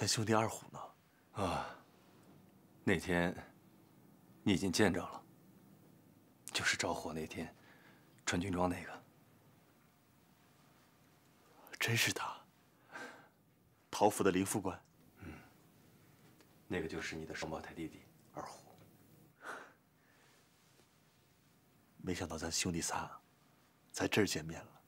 咱兄弟二虎呢？ 啊，那天你已经见着了，就是着火那天，穿军装那个。 真是他，陶府的林副官。 那个就是你的双胞胎弟弟二虎。 没想到咱兄弟仨在这儿见面了。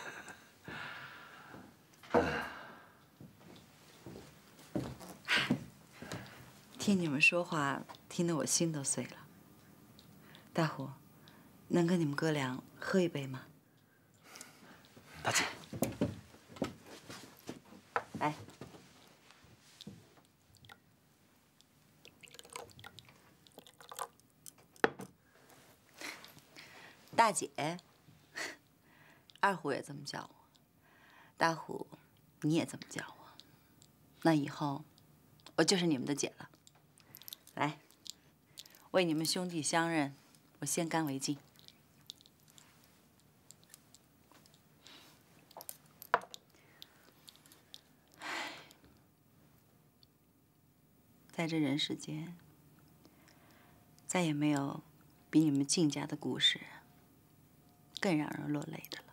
听你们说话，听得我心都碎了。大虎，能跟你们哥俩喝一杯吗？ 大姐， 来。大姐，二虎也这么叫我，大虎，你也这么叫我，那以后我就是你们的姐了。来，为你们兄弟相认，我先干为敬。在这人世间，再也没有比你们靳家的故事更让人落泪的了。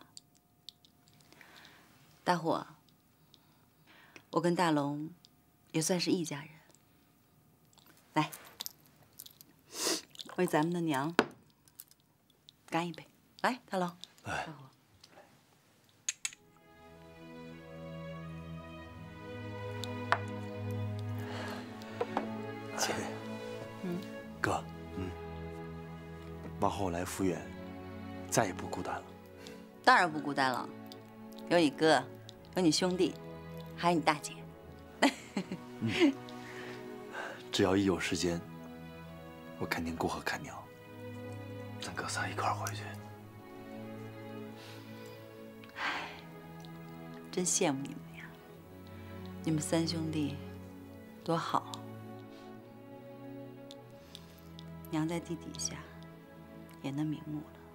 大虎，我跟大龙也算是一家人。来，为咱们的娘干一杯！来，大龙， 来。姐，哥，往后来福源，再也不孤单了。 当然不孤单了，有你哥，有你兄弟，还有你大姐。 只要一有时间，我肯定过河看鸟。 咱哥仨一块儿回去。 唉，真羡慕你们呀！你们三兄弟多好。娘在地底下也能瞑目了。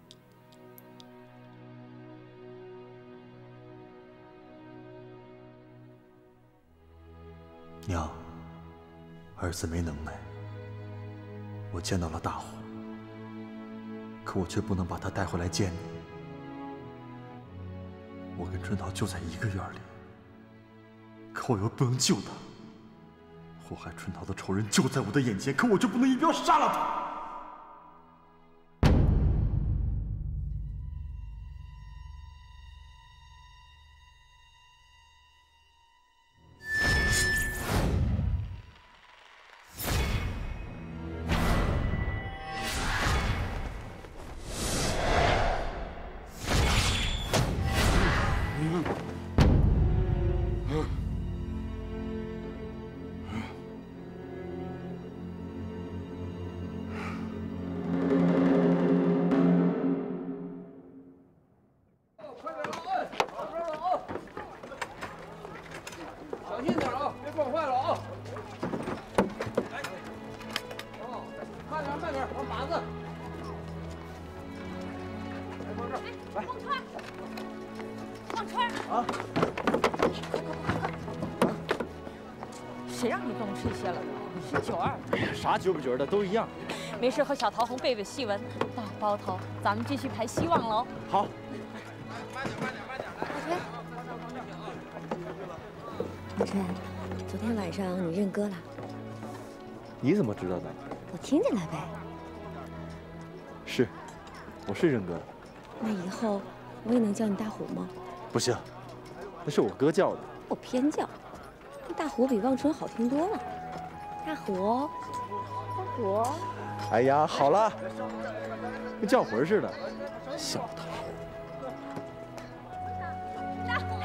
娘，儿子没能耐，我见到了大虎，可我却不能把他带回来见你。我跟春桃就在一个院里，可我又不能救他。祸害春桃的仇人就在我的眼前，可我就不能一镖杀了他。 谁让你动这些了？你是92。 哎呀，啥9不9的都一样。 没事，和小桃红背背戏文。大包头，咱们继续排希望喽。 好。 老陈，昨天晚上你认哥了？ 你怎么知道的？ 我听见了呗。 是，我是认哥的。 那以后我也能叫你大虎吗？ 不行，那是我哥叫的。 我偏叫。大虎比望春好听多了。大虎，大虎。 哎呀，好了，跟叫魂似的，小桃。 大虎。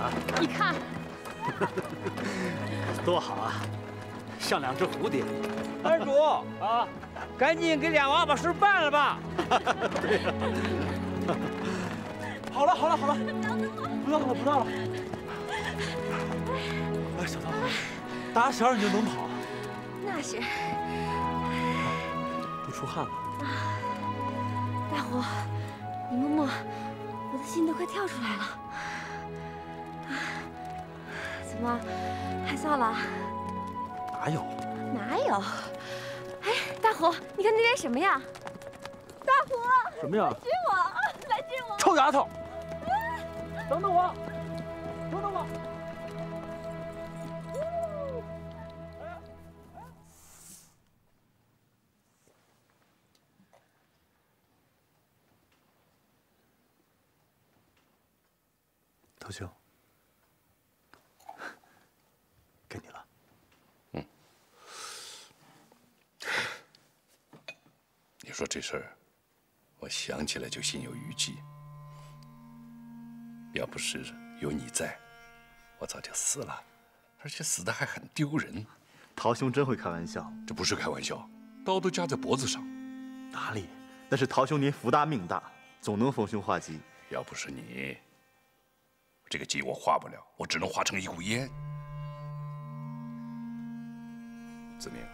啊！ 你看， 多好啊，像两只蝴蝶。 班主啊，赶紧给俩娃把事办了吧。 好了，不闹了。哎，小桃，打小你就能跑， 那是。 都出汗了。 大虎，你摸摸，我的心都快跳出来了。怎么，害臊了？ 哪有？ 哪有？哎，大虎，你看那点什么呀？大虎， 什么呀？ 来接我，来接我！ 臭丫头，等等我，等等我。 陶兄，给你了。 你说这事儿，我想起来就心有余悸。要不是有你在，我早就死了，而且死的还很丢人。 陶兄真会开玩笑。 这不是开玩笑，刀都架在脖子上。 哪里？那是陶兄您福大命大，总能逢凶化吉。 要不是你，这个吉我化不了，我只能化成一股烟。子明，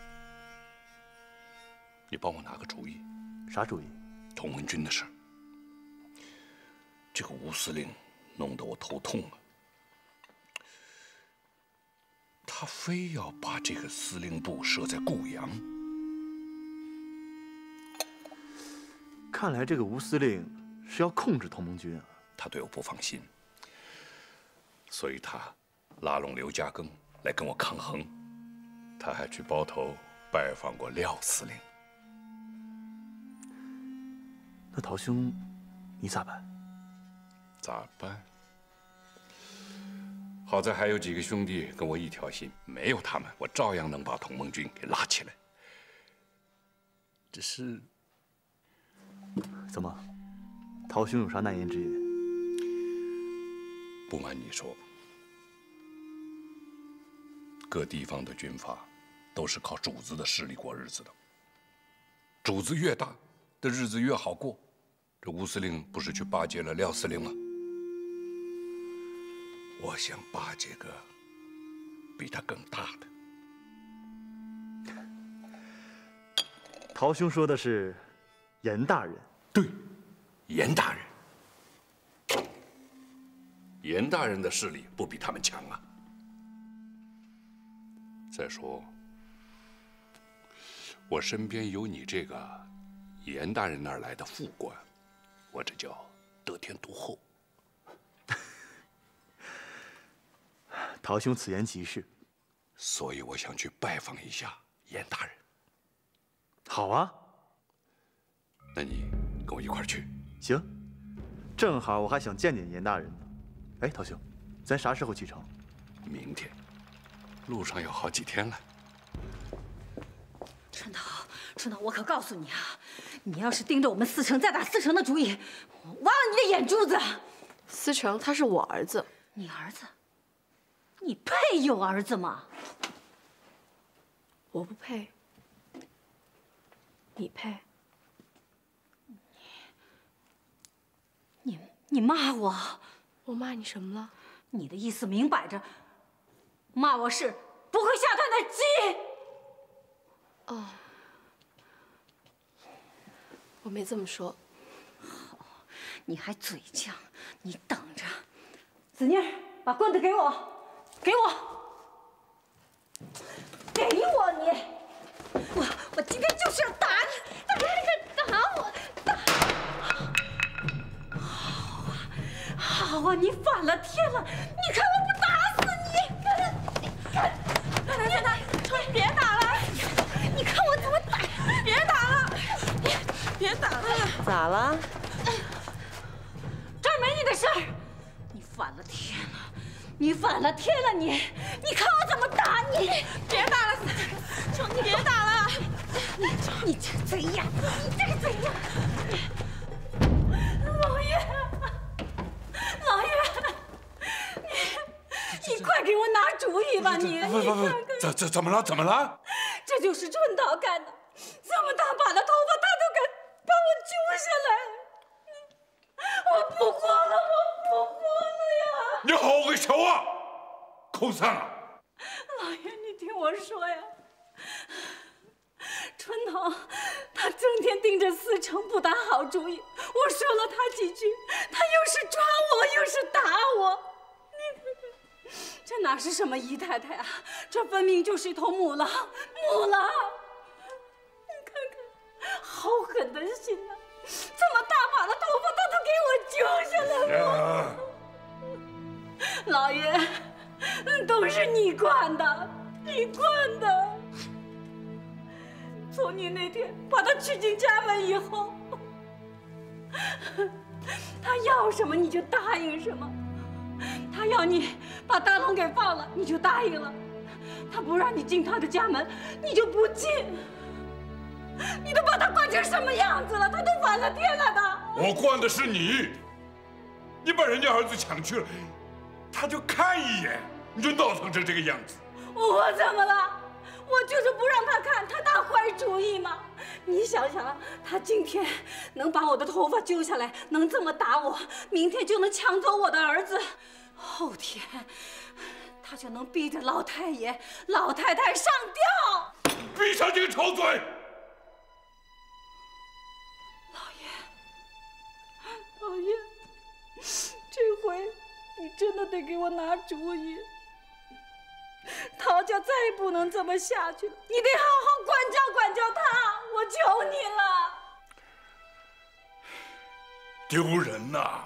你帮我拿个主意。 啥主意？ 童文军的事儿。这个吴司令弄得我头痛啊！他非要把这个司令部设在固阳。 看来这个吴司令是要控制同盟军啊。 他对我不放心，所以他拉拢刘家庚来跟我抗衡。他还去包头拜访过廖司令。 那陶兄，你咋办？ 咋办？好在还有几个兄弟跟我一条心，没有他们，我照样能把同盟军给拉起来。只是， 怎么，陶兄有啥难言之隐？ 不瞒你说，各地方的军阀都是靠主子的势力过日子的。主子越大，的日子越好过。这吴司令不是去巴结了廖司令吗？我想巴结个比他更大的。 陶兄说的是严大人。 对，严大人。严大人的势力不比他们强啊。再说，我身边有你这个严大人那儿来的副官，我这叫得天独厚。 陶兄此言极是， 所以我想去拜访一下严大人。 好啊， 那你跟我一块儿去。 行，正好我还想见见严大人呢。哎，陶兄，咱啥时候启程？ 明天，路上有好几天了。 春桃，春桃，我可告诉你啊，你要是盯着我们思成再打思成的主意，我挖了你的眼珠子！ 思成他是我儿子， 你儿子？你配有儿子吗？ 我不配，你配。 你骂我？ 我骂你什么了？ 你的意思明摆着，骂我是不会下蛋的鸡。 哦，我没这么说。 好，你还嘴犟，你等着。子妮儿，把棍子给我，给我，给我你！我今天就是要打你！打我！好啊，你反了天了！你看我不打死你！看，别打了！你看我怎么打！别打了！别打了！ 咋了？ 这儿没你的事儿！你反了天了！你反了天了！你看我怎么打你！别打了，求你别打了！你这个贼样！你这个贼样！老爷，老爷， 给我拿主意吧你！ 不，怎么了？怎么了？ 这就是春桃干的，这么大把的头发，他都敢把我揪下来，我不活了，我不活了呀！ 你好个小啊，口上啊！ 老爷，你听我说呀，春桃她整天盯着思成不打好主意，我说了她几句，她又是抓我又是打我，你看看，这哪是什么姨太太啊，这分明就是一头母狼，母狼！你看看，好狠的心呐！这么大把的头发，他都给我揪下来了。老爷，都是你惯的，你惯的。从你那天把他娶进家门以后，他要什么你就答应什么。他要你把大龙给放了，你就答应了；他不让你进他的家门，你就不进。你都把他惯成什么样子了？他都反了天了的。 我惯的是你，你把人家儿子抢去了，他就看一眼，你就闹腾成这个样子。 我怎么了？我就是不让他看，他打坏主意嘛。你想想，他今天能把我的头发揪下来，能这么打我，明天就能抢走我的儿子，后天他就能逼着老太爷、老太太上吊。 闭上这个臭嘴！ 老爷，这回你真的得给我拿主意。陶家再也不能这么下去了，你得好好管教管教他，我求你了。 丢人呐！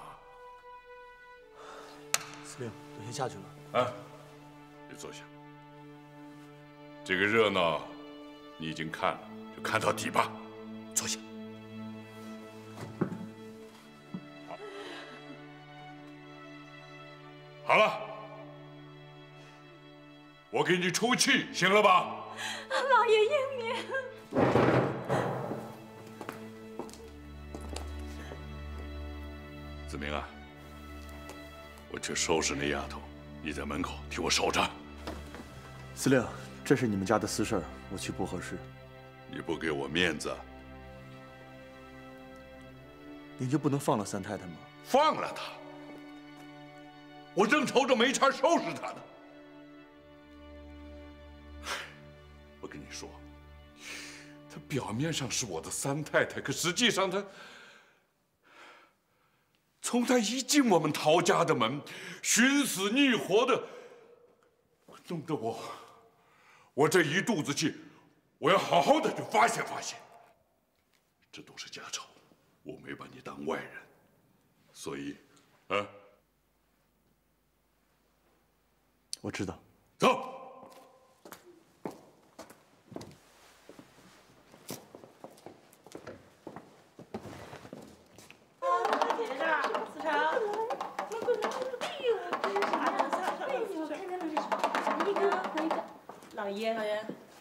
司令，我先下去了。 啊，你坐下。这个热闹你已经看了，就看到底吧。坐下。好了，我给你出气，行了吧？ 老爷英明。 子明啊，我去收拾那丫头，你在门口替我守着。 司令，这是你们家的私事，我去不合适。 你不给我面子， 您就不能放了三太太吗？ 放了她。我正愁着没茬收拾他呢。我跟你说，她表面上是我的三太太，可实际上她从她一进我们陶家的门，寻死觅活的，弄得我这一肚子气，我要好好的去发泄发泄。这都是家丑，我没把你当外人，所以，啊。 我知道。 走。 老爷，老爷。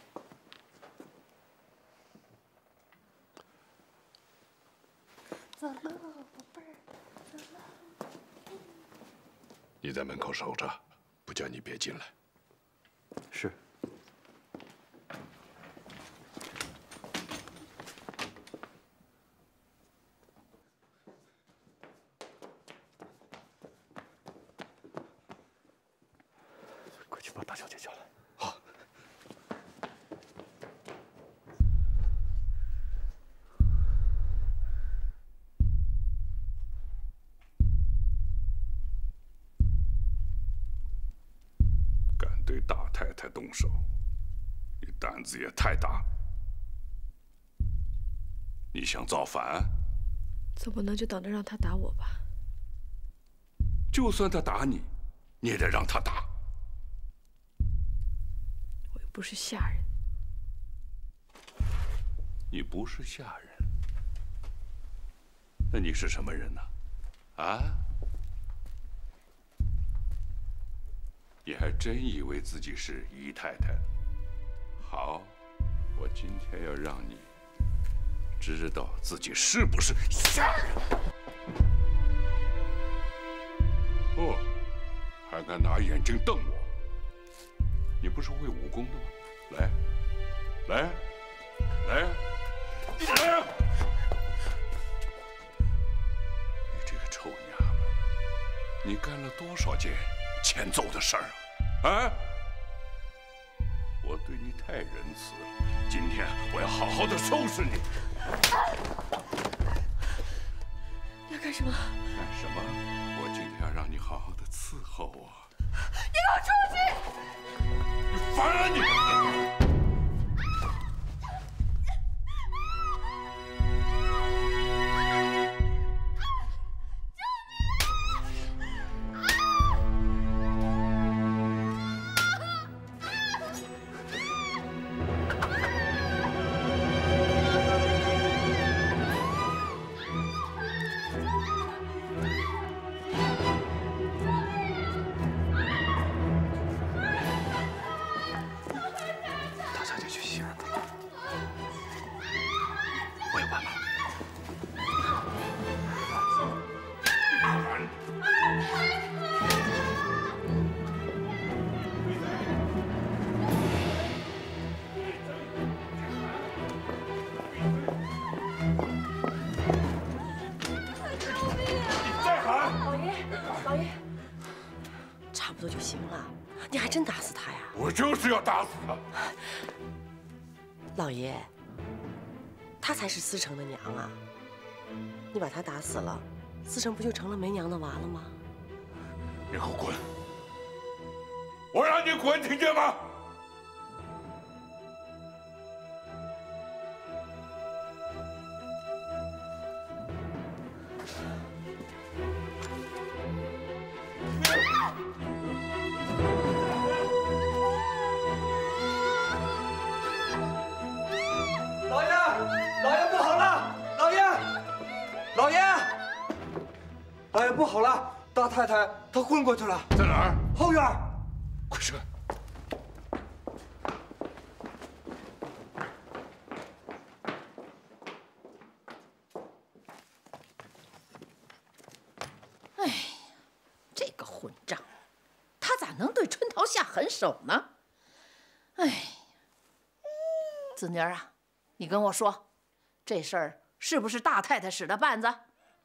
走了，宝贝儿，走了。 你在门口守着。不叫你别进来。 是。快去把大小姐叫来。 好。对大太太动手，你胆子也太大。你想造反？ 总不能就等着让他打我吧？ 就算他打你，你也得让他打。 我又不是下人。 你不是下人，那你是什么人呢？啊？你还真以为自己是姨太太？好，我今天要让你知道自己是不是下人。哦，还敢拿眼睛瞪我？ 你不是会武功的吗？来，来，来，你来呀！你这个臭娘们，你干了多少件欠揍的事儿啊？啊！我对你太仁慈了，今天我要好好的收拾你。 你要干什么？ 干什么？我今天要让你好好的伺候我。 你给我出去！ 你烦啊你！ 你还真打死他呀？ 我就是要打死他。 老爷，他才是思成的娘啊！你把他打死了，思成不就成了没娘的娃了吗？ 你给我滚！我让你滚，听见吗？ 老爷不好了，大太太她昏过去了， 在哪儿？ 后院。 快去看！ 哎呀，这个混账，他咋能对春桃下狠手呢？哎呀，子妮儿啊，你跟我说，这事儿是不是大太太使的绊子？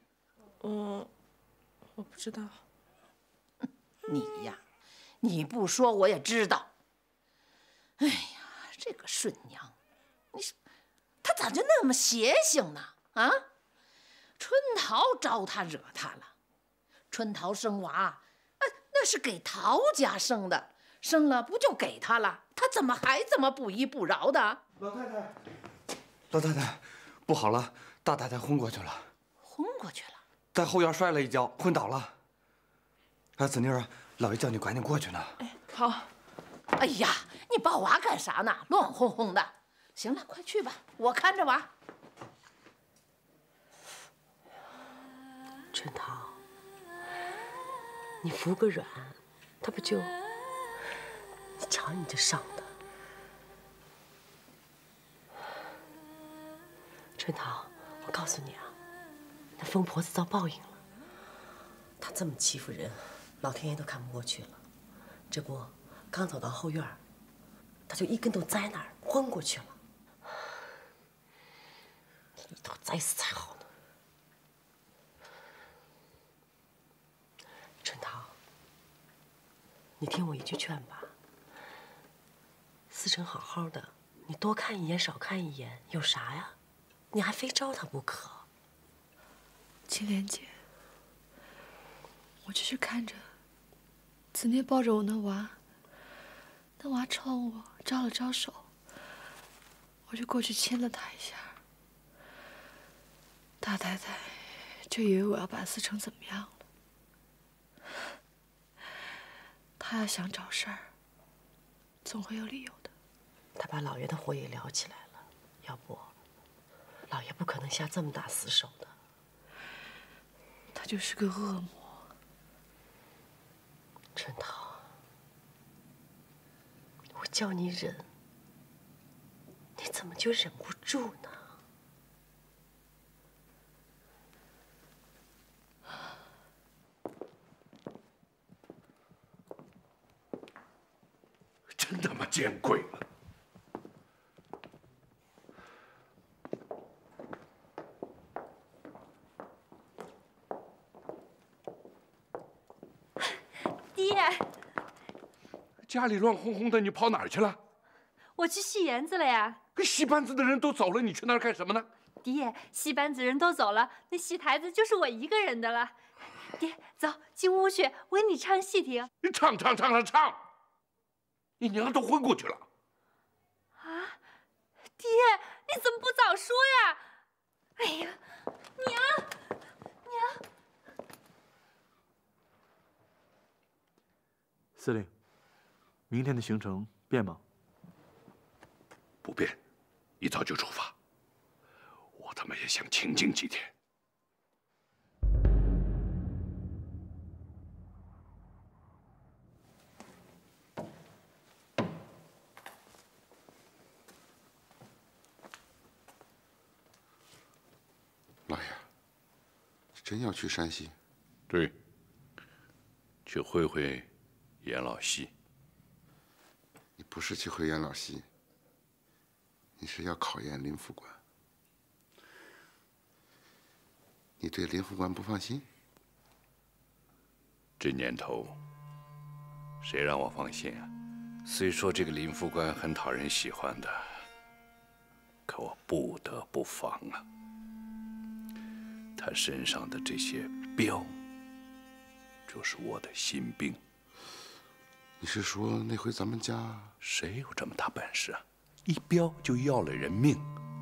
我不知道。 你呀，你不说我也知道。哎呀，这个顺娘，你说她咋就那么邪性呢？啊，春桃招她惹她了。春桃生娃，那是给陶家生的，生了不就给她了？她怎么还这么不依不饶的？ 老太太，老太太，不好了，大太太昏过去了。 昏过去了。 在后院摔了一跤，昏倒了。子妮儿啊，老爷叫你赶紧过去呢。 哎，好。 哎呀，你抱娃干啥呢？乱哄哄的。行了，快去吧，我看着娃。 春桃，你服个软，他不就……你瞧你这伤的。春桃，我告诉你啊。那疯婆子遭报应了，她这么欺负人，老天爷都看不过去了。这不，刚走到后院，她就一跟头栽那儿，昏过去了。一头栽死才好呢。春桃，你听我一句劝吧。思成好好的，你多看一眼少看一眼有啥呀？你还非招他不可。 青莲姐，我就是看着子念抱着我那娃，那娃朝我招了招手，我就过去亲了他一下。大太太就以为我要把思成怎么样了。他要想找事儿，总会有理由的。 他把老爷的火也燎起来了，要不，老爷不可能下这么大死手的。 他就是个恶魔。 春桃，我叫你忍，你怎么就忍不住呢？ 真他妈见贵了。 爹， 家里乱哄哄的，你跑哪儿去了？ 我去戏园子了呀。 戏班子的人都走了，你去那儿干什么呢？ 爹，戏班子人都走了，那戏台子就是我一个人的了。爹，走进屋去，我给你唱戏听。 你唱！你娘都昏过去了。 啊，爹，你怎么不早说呀？哎呀，娘！ 司令，明天的行程变吗？ 不变，一早就出发。我他妈也想清静几天。 老爷，真要去山西？ 对，去会会严老西。 你不是去会严老西，你是要考验林副官。你对林副官不放心？ 这年头，谁让我放心啊？虽说这个林副官很讨人喜欢的，可我不得不防啊。他身上的这些镖，就是我的心病。 你是说那回咱们家谁有这么大本事啊？一镖就要了人命。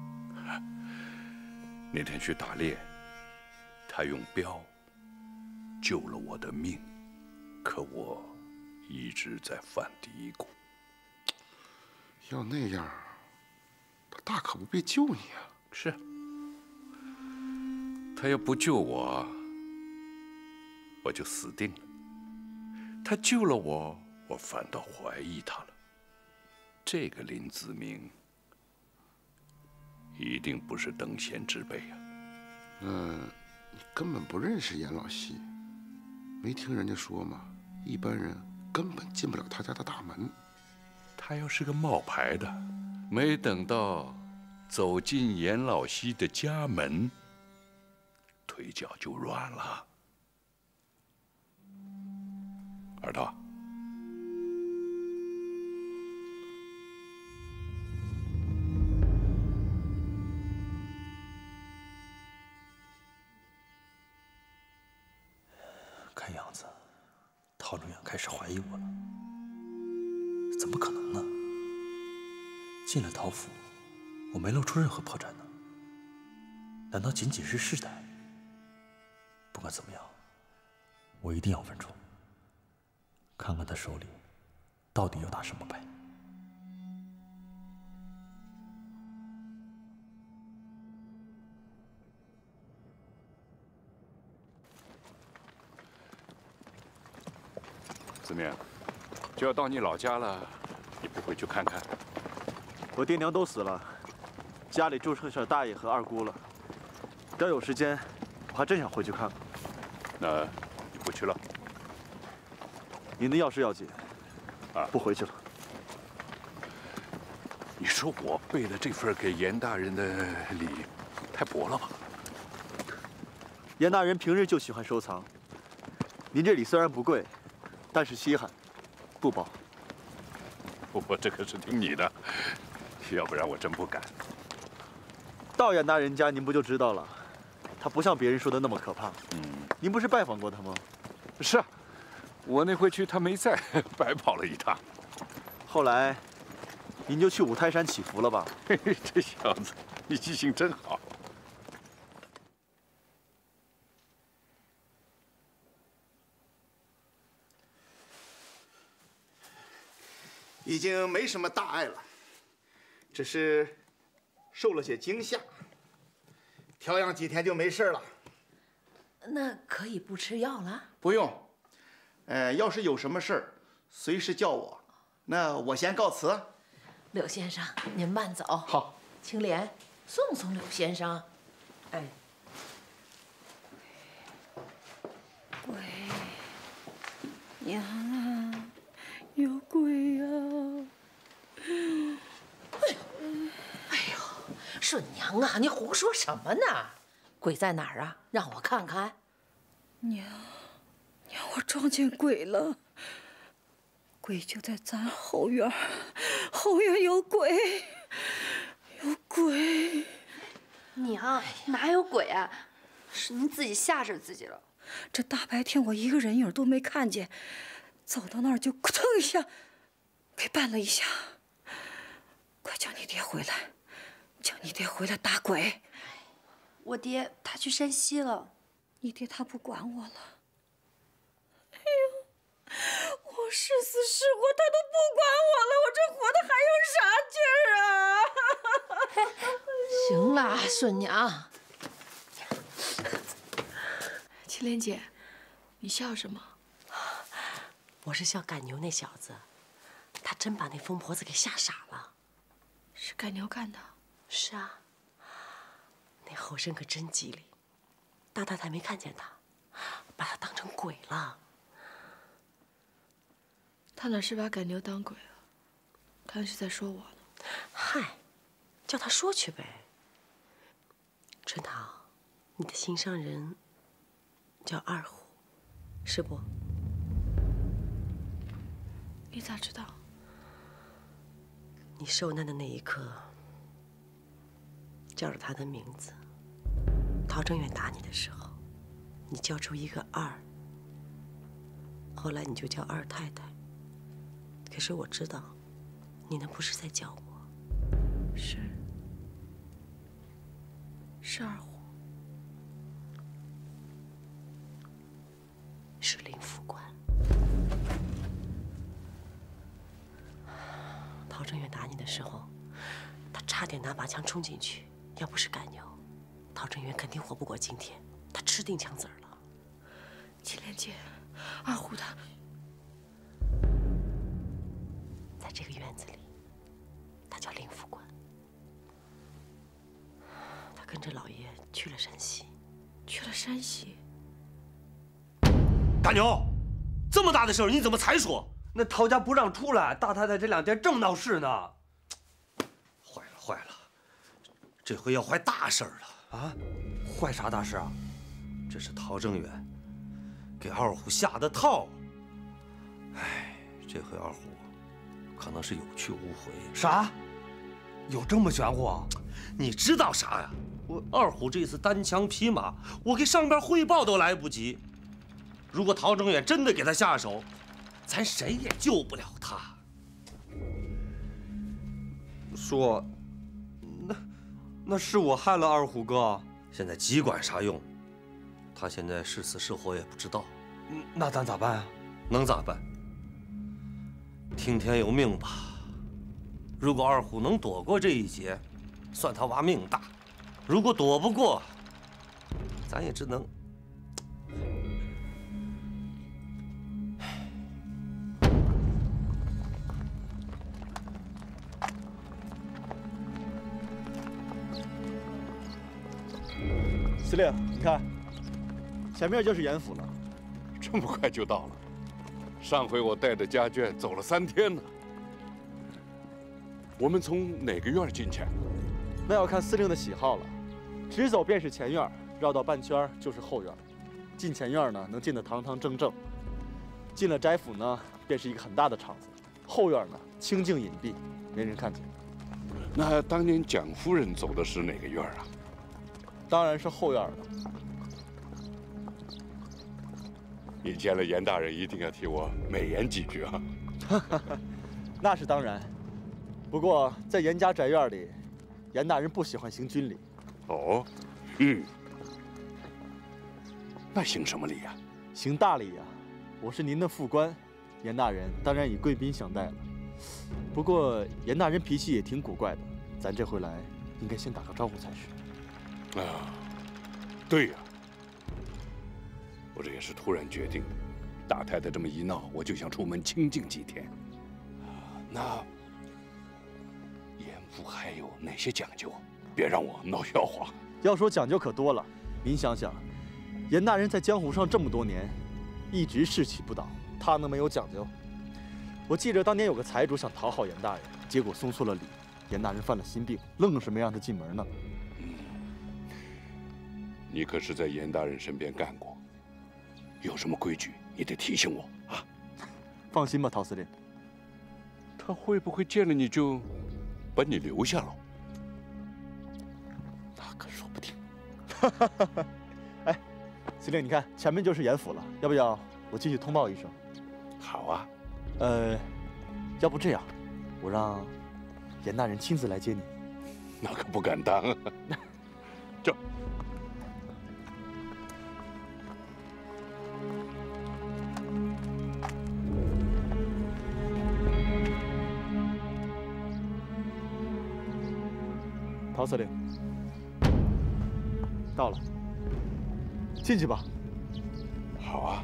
那天去打猎，他用镖救了我的命，可我一直在犯嘀咕。 要那样，他大可不必救你啊！ 是。他要不救我，我就死定了。他救了我，我反倒怀疑他了。这个林子明一定不是等闲之辈啊！ 你根本不认识严老西，没听人家说吗？一般人根本进不了他家的大门。 他要是个冒牌的，没等到走进严老西的家门，腿脚就软了。二道， 看样子，陶中阳开始怀疑我了。怎么可能呢？进了陶府，我没露出任何破绽呢。难道仅仅是试探？不管怎么样，我一定要问出，看看他手里到底要打什么牌。 子明，就要到你老家了，你不回去看看？ 我爹娘都死了，家里就剩下大爷和二姑了。要有时间，我还真想回去看看。 那你不去了？ 您的要事要紧，不回去了。 你说我备了这份给严大人的礼，太薄了吧？ 严大人平日就喜欢收藏，您这礼虽然不贵，但是稀罕，不薄。 我这可是听你的，要不然我真不敢。 到严大人家，您不就知道了？他不像别人说的那么可怕。您不是拜访过他吗？ 是啊，我那回去他没在，白跑了一趟。 后来，您就去五台山祈福了吧？ 嘿嘿，这小子，你记性真好。 已经没什么大碍了，只是受了些惊吓，调养几天就没事了。 那可以不吃药了？ 不用，要是有什么事儿，随时叫我。那我先告辞。 柳先生，您慢走。 好， 青莲，送送柳先生。哎， 鬼，娘啊，有鬼啊！ 顺娘啊，你胡说什么呢？鬼在哪儿啊？让我看看。 娘，我撞见鬼了。鬼就在咱后院，后院有鬼，有鬼。 娘，哪有鬼啊？是您自己吓着自己了。 这大白天我一个人影都没看见，走到那儿就扑腾一下，给绊了一下。快叫你爹回来，叫你爹回来打鬼。 我爹他去山西了。 你爹他不管我了。哎呦，我誓死誓活他都不管我了，我这活的还有啥劲儿啊？ 行了，顺娘。 青莲姐，你笑什么？ 我是笑赶牛那小子，他真把那疯婆子给吓傻了。 是赶牛干的？ 是啊，那后生可真机灵，大太太没看见他，把他当成鬼了。 他哪是把赶牛当鬼了？他是在说我呢。 嗨，叫他说去呗。春桃，你的心上人叫二虎，是不？ 你咋知道？ 你受难的那一刻，叫着他的名字。陶正远打你的时候，你叫出一个二，后来你就叫二太太。可是我知道，你那不是在叫我， 是二虎， 是林副官。陶正远打你的时候，他差点拿把枪冲进去，要不是赶牛，陶正远肯定活不过今天，他吃定枪子儿了。 青莲姐，二虎他在这个院子里，他叫林副官，他跟着老爷去了山西。 去了山西？ 大牛，这么大的事儿你怎么才说？ 那陶家不让出来，大太太这2天正闹事呢。 坏了，这回要坏大事儿了啊！坏啥大事啊？ 这是陶正远给二虎下的套。哎，这回二虎可能是有去无回。 啥？有这么玄乎啊？ 你知道啥呀？二虎这次单枪匹马，我给上边汇报都来不及。如果陶正远真的给他下手，咱谁也救不了他。 说，那是我害了二虎哥。 现在急管啥用？他现在是死是活也不知道。 那咱咋办啊？ 能咋办？听天由命吧。如果二虎能躲过这一劫，算他娃命大；如果躲不过，咱也只能…… 司令，你看，前面就是严府了。 这么快就到了？上回我带着家眷走了3天呢。我们从哪个院进去？ 那要看司令的喜好了。直走便是前院，绕到半圈就是后院。进前院呢，能进得堂堂正正；进了翟府呢，便是一个很大的场子。后院呢，清静隐蔽，没人看见。 那当年蒋夫人走的是哪个院啊？ 当然是后院了。 你见了严大人，一定要替我美言几句啊！ 那是当然。不过在严家宅院里，严大人不喜欢行军礼。 哦，那行什么礼呀？ 行大礼呀！我是您的副官，严大人当然以贵宾相待了。不过严大人脾气也挺古怪的，咱这回来应该先打个招呼才是。 啊，对呀，我这也是突然决定的。大太太这么一闹，我就想出门清静几天。那严府还有哪些讲究？别让我闹笑话。 要说讲究可多了，您想想，严大人在江湖上这么多年，一直士气不倒，他能没有讲究？我记着当年有个财主想讨好严大人，结果送错了礼， 严大人犯了心病，愣是没让他进门呢。 你可是在严大人身边干过，有什么规矩你得提醒我啊。 放心吧，陶司令。 他会不会见了你就把你留下了？ 那可说不定。哎，司令，你看前面就是严府了，要不要我进去通报一声？ 好啊。 要不这样，我让严大人亲自来接你。 那可不敢当啊。走。 陶司令，到了，进去吧。 好啊。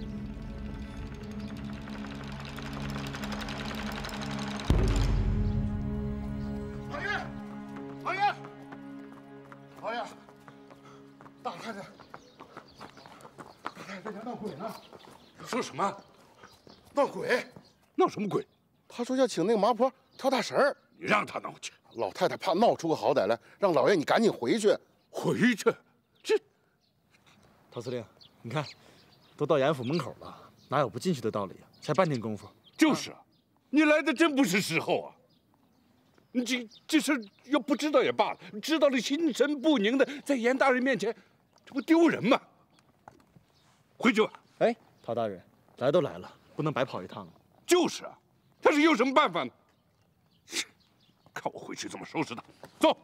老爷，老爷，老爷，大太太，大太太在家闹鬼呢。 说什么？ 闹鬼？ 闹什么鬼？ 他说要请那个麻婆跳大神儿。 你让他闹去。 老太太怕闹出个好歹来，让老爷你赶紧回去。 回去？这…… 陶司令，你看，都到严府门口了，哪有不进去的道理啊？才半天功夫。 就是啊，你来的真不是时候啊！你这事要不知道也罢了，知道了心神不宁的，在严大人面前，这不丢人吗？回去吧。 哎，陶大人，来都来了，不能白跑一趟啊。 就是啊，他是有什么办法呢？看我回去怎么收拾他！走。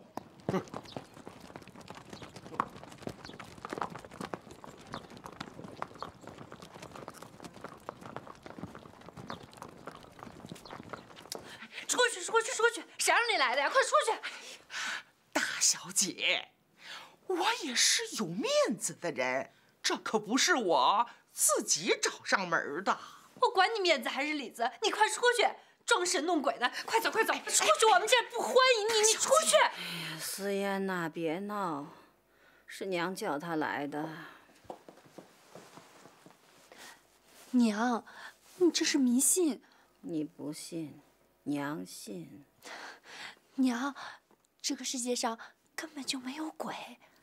出去，出去，出去！谁让你来的呀？快出去！ 大小姐，我也是有面子的人，这可不是我自己找上门的。 我管你面子还是里子，你快出去！装神弄鬼的，快走快走，出去！我们这儿不欢迎你，你出去！ 哎呀，思妍呐，别闹，是娘叫他来的。 娘，你这是迷信。 你不信，娘信。 娘，这个世界上根本就没有鬼。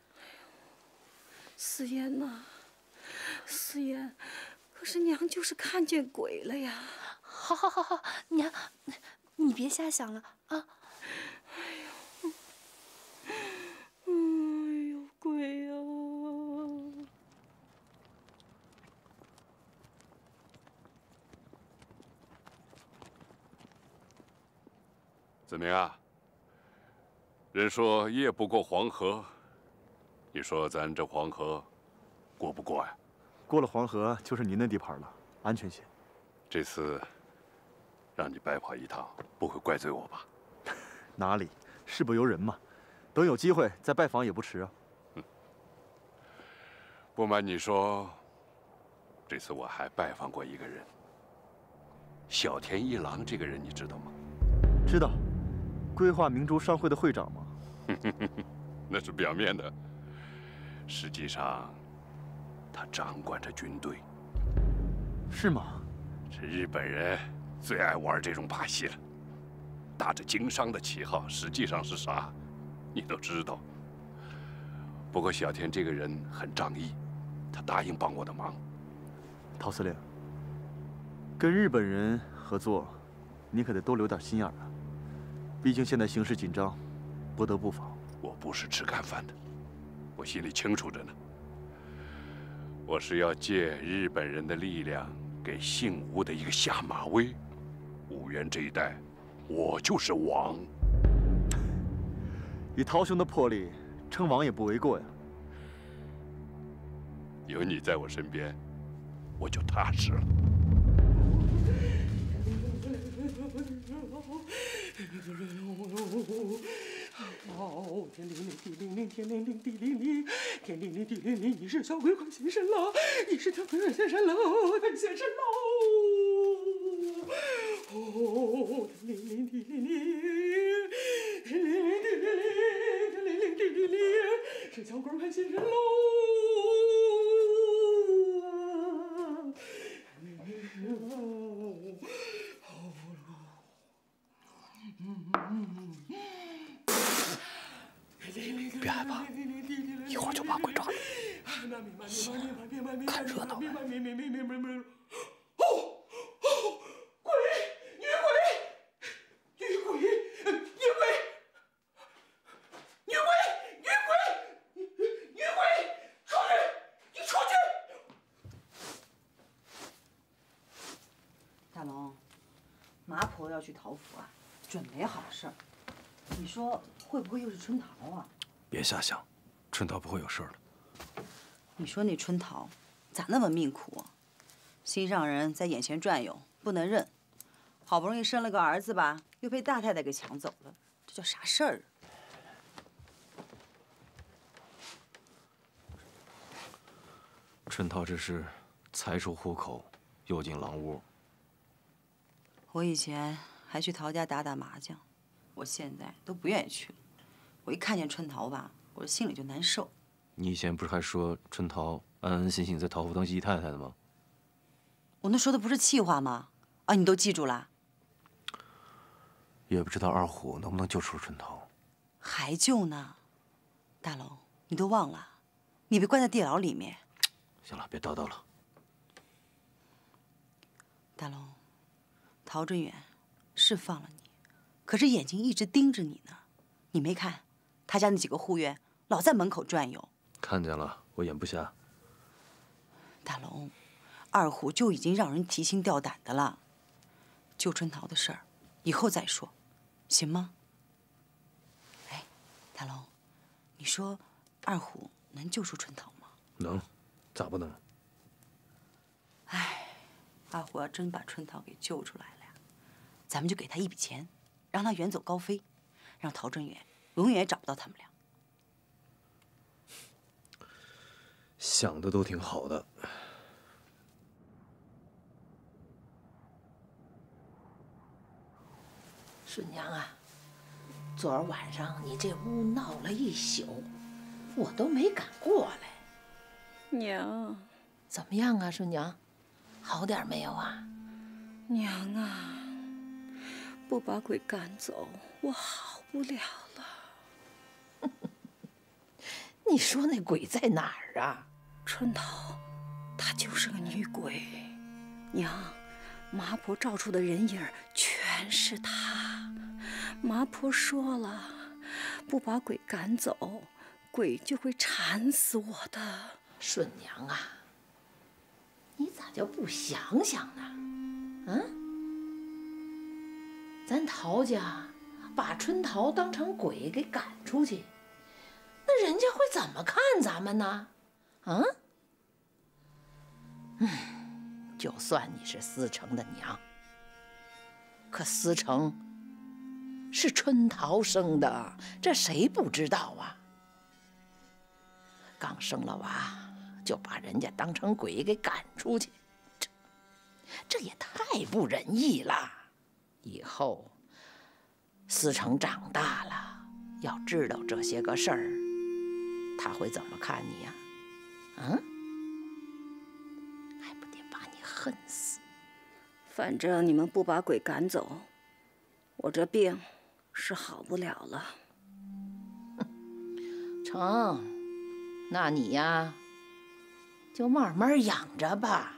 思妍呐，思妍，可是娘就是看见鬼了呀。 好，好，好，好，娘，你别瞎想了啊！ 哎呦，鬼呀！ 怎么样？人说夜不过黄河，你说咱这黄河过不过呀？ 过了黄河就是您的地盘了，安全些。 这次让你白跑一趟，不会怪罪我吧？ 哪里，事不由人嘛。等有机会再拜访也不迟啊。 不瞒你说，这次我还拜访过一个人。小田一郎这个人你知道吗？ 知道，规划明珠商会的会长吗？ 那是表面的，实际上他掌管着军队。 是吗？ 这日本人最爱玩这种把戏了，打着经商的旗号，实际上是啥，你都知道。不过小田这个人很仗义，他答应帮我的忙。 陶司令，跟日本人合作，你可得多留点心眼啊。毕竟现在形势紧张，不得不防。 我不是吃干饭的，我心里清楚着呢。我是要借日本人的力量，给姓吴的一个下马威。五原这一带，我就是王。 以陶兄的魄力，称王也不为过呀。 有你在我身边，我就踏实了。 哦，天灵灵，地灵灵，天灵灵，地灵灵，天灵灵，地灵灵，你是小鬼快现身了，你是小鬼快现身了，快现身喽！哦，天灵灵，地灵灵，天灵灵，地灵灵，天灵灵，地灵灵，是小鬼快现身喽！ 就把鬼抓住。看热闹。 鬼，女鬼，女鬼，女鬼，女鬼，女鬼，女鬼，出去，你出去！ 大龙，麻婆要去讨府啊，准没好事儿。你说会不会又是春桃啊？ 别瞎想，春桃不会有事儿的。 你说那春桃咋那么命苦啊？心上人在眼前转悠，不能认。好不容易生了个儿子吧，又被大太太给抢走了，这叫啥事儿啊？ 春桃这是才出户口，又进狼屋。 我以前还去陶家打打麻将，我现在都不愿意去了。我一看见春桃吧，我这心里就难受。 你以前不是还说春桃安安心心在陶府当姨太太的吗？ 我那说的不是气话吗？啊，你都记住了？ 也不知道二虎能不能救出春桃。 还救呢？大龙，你都忘了，你被关在地牢里面。 行了，别叨叨了。 大龙，陶振远是放了你，可是眼睛一直盯着你呢。你没看他家那几个护院老在门口转悠？ 看见了，我眼不瞎。 大龙，二虎就已经让人提心吊胆的了。救春桃的事儿，以后再说，行吗？哎，大龙，你说二虎能救出春桃吗？ 能，咋不能？ 哎，二虎要真把春桃给救出来了呀，咱们就给他一笔钱，让他远走高飞，让陶振远永远也找不到他们俩。 想的都挺好的。 顺娘啊，昨儿晚上你这屋闹了一宿，我都没敢过来。 娘， 怎么样啊，顺娘？好点没有啊？ 娘啊，不把鬼赶走，我好不了了。 你说那鬼在哪儿啊？ 春桃，她就是个女鬼。娘，麻婆照出的人影全是她。麻婆说了，不把鬼赶走，鬼就会缠死我的。 顺娘啊，你咋就不想想呢？嗯？咱陶家把春桃当成鬼给赶出去，那人家会怎么看咱们呢？啊？就算你是思成的娘，可思成是春桃生的，这谁不知道啊？刚生了娃，就把人家当成鬼给赶出去，这也太不仁义了。以后思成长大了，要知道这些个事儿，他会怎么看你呀？啊？还不得把你恨死！ 反正你们不把鬼赶走，我这病是好不了了。 成，那你呀，就慢慢养着吧。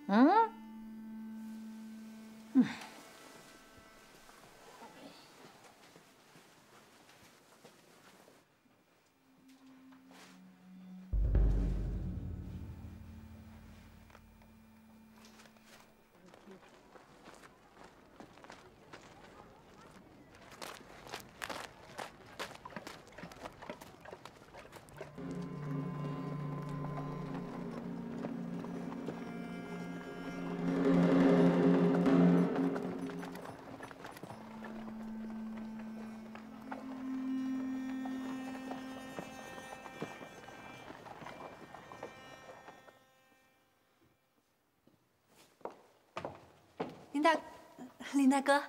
林大哥，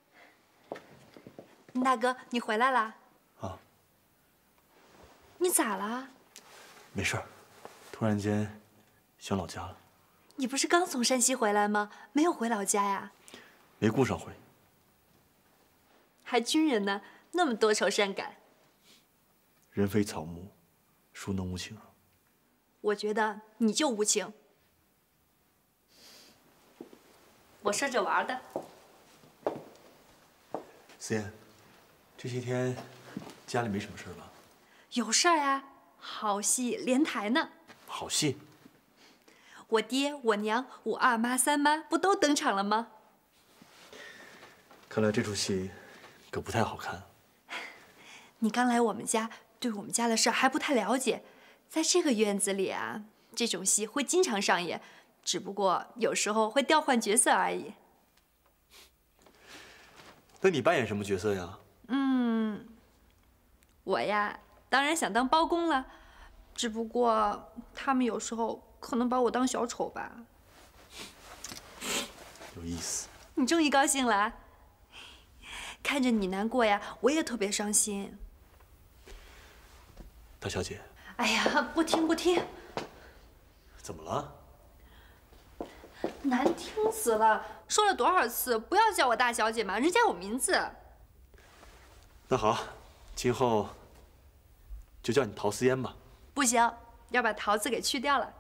林大哥，你回来啦？ 啊， 你咋了？ 没事儿，突然间想老家了。 你不是刚从山西回来吗？没有回老家呀？ 没顾上回。 还军人呢，那么多愁善感。 人非草木， 孰能无情？ 我觉得你就无情。我说着玩的。 思妍，这些天家里没什么事吧？ 有事儿呀，好戏连台呢。 好戏。 我爹、我娘、我二妈、三妈不都登场了吗？ 看来这出戏可不太好看。 你刚来我们家，对我们家的事儿还不太了解。在这个院子里啊，这种戏会经常上演，只不过有时候会调换角色而已。 那你扮演什么角色呀？ 我呀，当然想当包公了，只不过他们有时候可能把我当小丑吧。 有意思。 你终于高兴了啊？看着你难过呀，我也特别伤心。 大小姐。 哎呀，不听不听。 怎么了？ 难听死了！说了多少次不要叫我大小姐嘛，人家有名字。 那好，今后就叫你陶思嫣吧。 不行，要把“陶”字给去掉了。